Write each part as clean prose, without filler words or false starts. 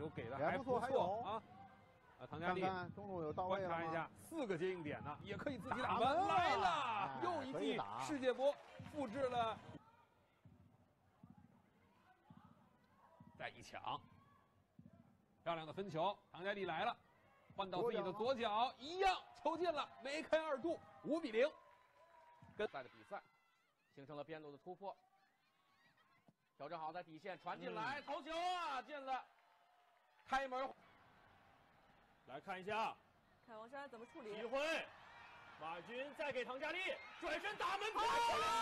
给的还不错啊。唐佳丽中路有到位了吗？ 观察一下，4个接应点呢，也可以自己打门来了，又一记世界波复制了。再一抢，漂亮的分球，唐佳丽来了，换到自己的左脚，一样球进了，梅开2度，5比0。跟赛的比赛形成了边路的突破，调整好在底线传进来，头球啊进了，开门。 来看一下， 看王珊怎么处理。 机会，马军再给唐佳丽转身打门，漂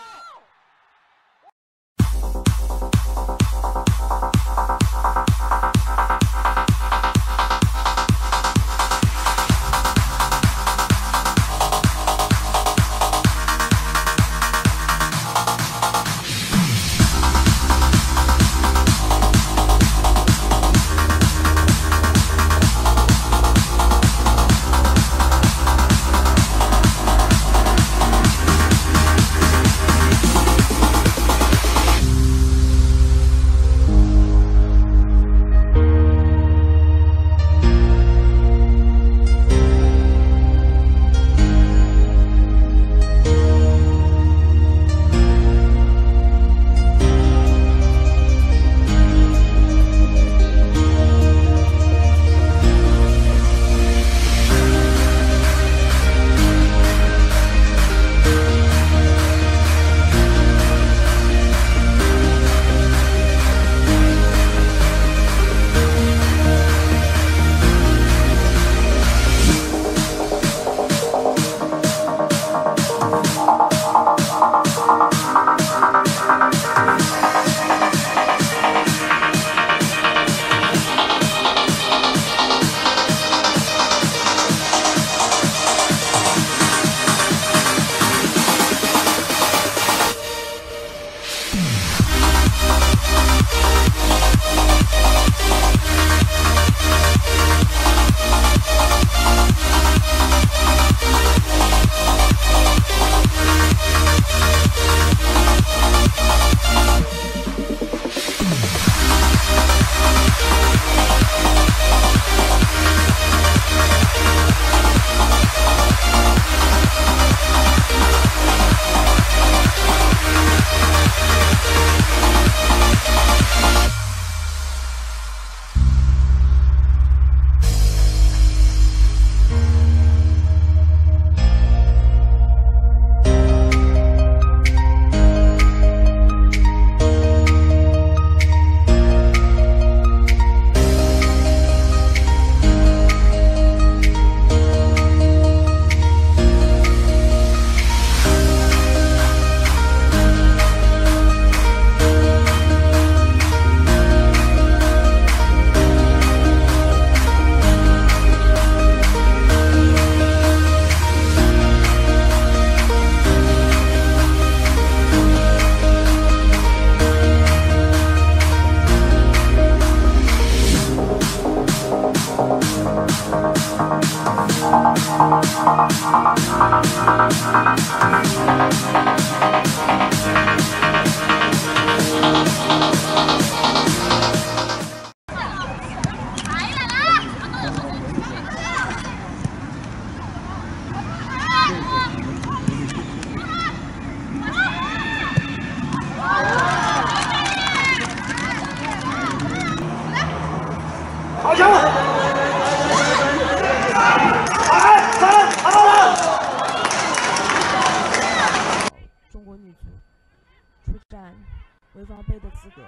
潍坊杯的资格。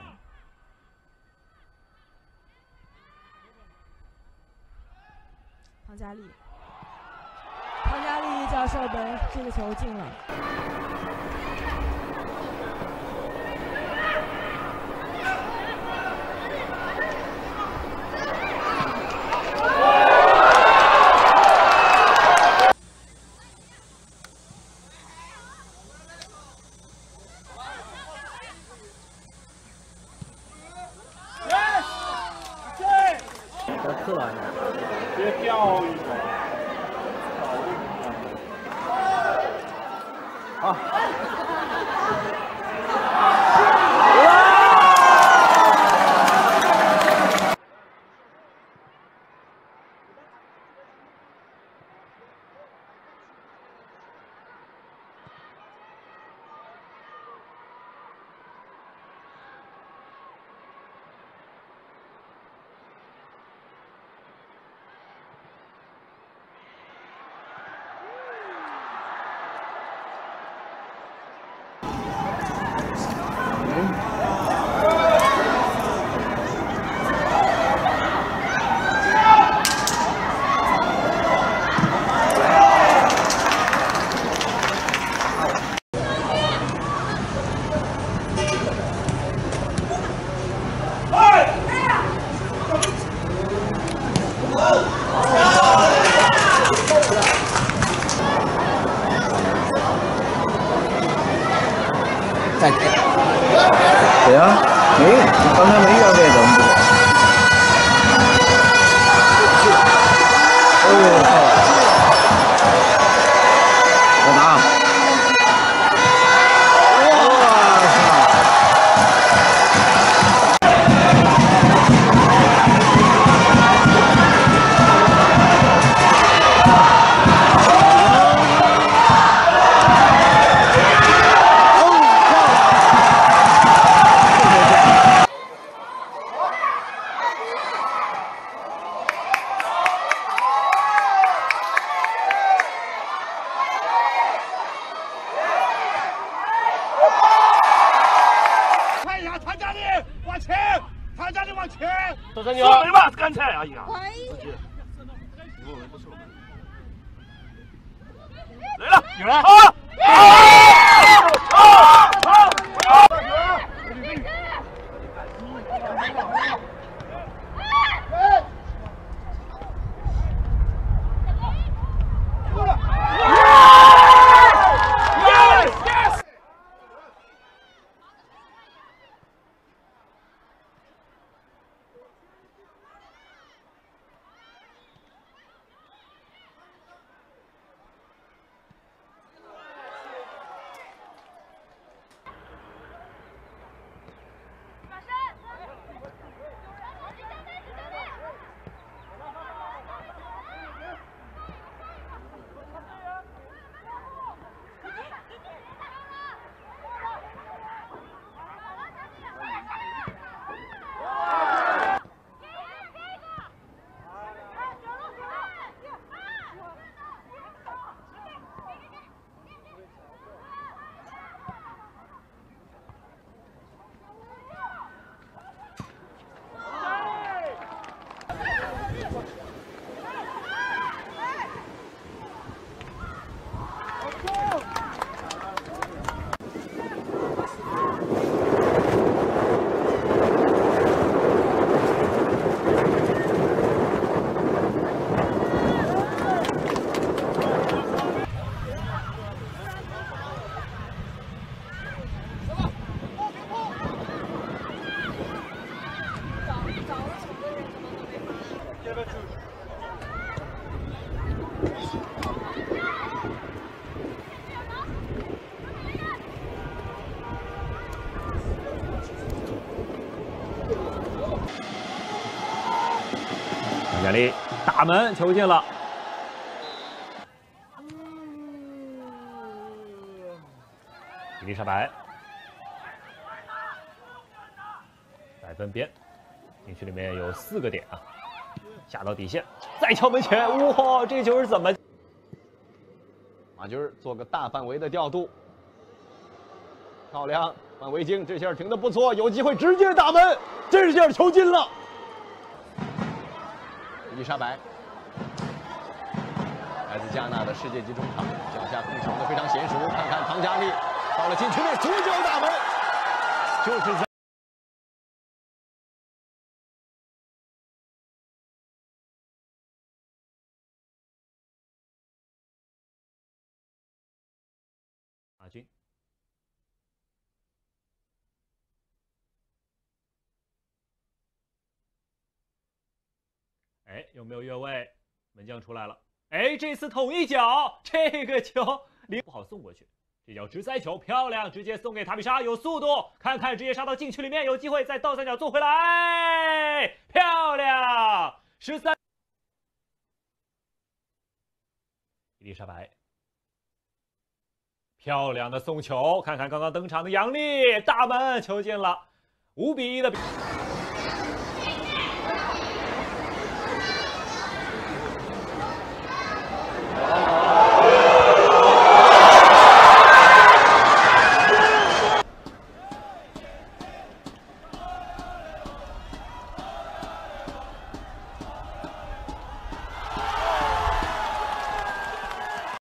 唐佳丽叫射门，这个球进了。 特来别掉一会儿。 好。 我拿。 赵三牛，没吧？刚才，哎呀，来了，有人啊！ 唐佳丽大门球进了。伊丽莎白在分边，禁区里面有4个点啊，下到底线，再敲门前，哇，这球是怎么？ 马军做个大范围的调度，漂亮，范围精，这下停的不错，有机会直接打门，这下球进了。伊丽莎白，来自加纳的世界级中场，脚下控球的非常娴熟。看看唐佳丽到了禁区内，左脚打门，就是这。 马军。哎，有没有越位？门将出来了。哎，这次捅一脚，这个球不好送过去，这叫直塞球，漂亮，直接送给塔比莎，有速度，看看直接杀到禁区里面，有机会在倒三角做回来，漂亮，13。伊丽莎白，漂亮的送球，看看刚刚登场的杨丽，大门球进了，5比1的比。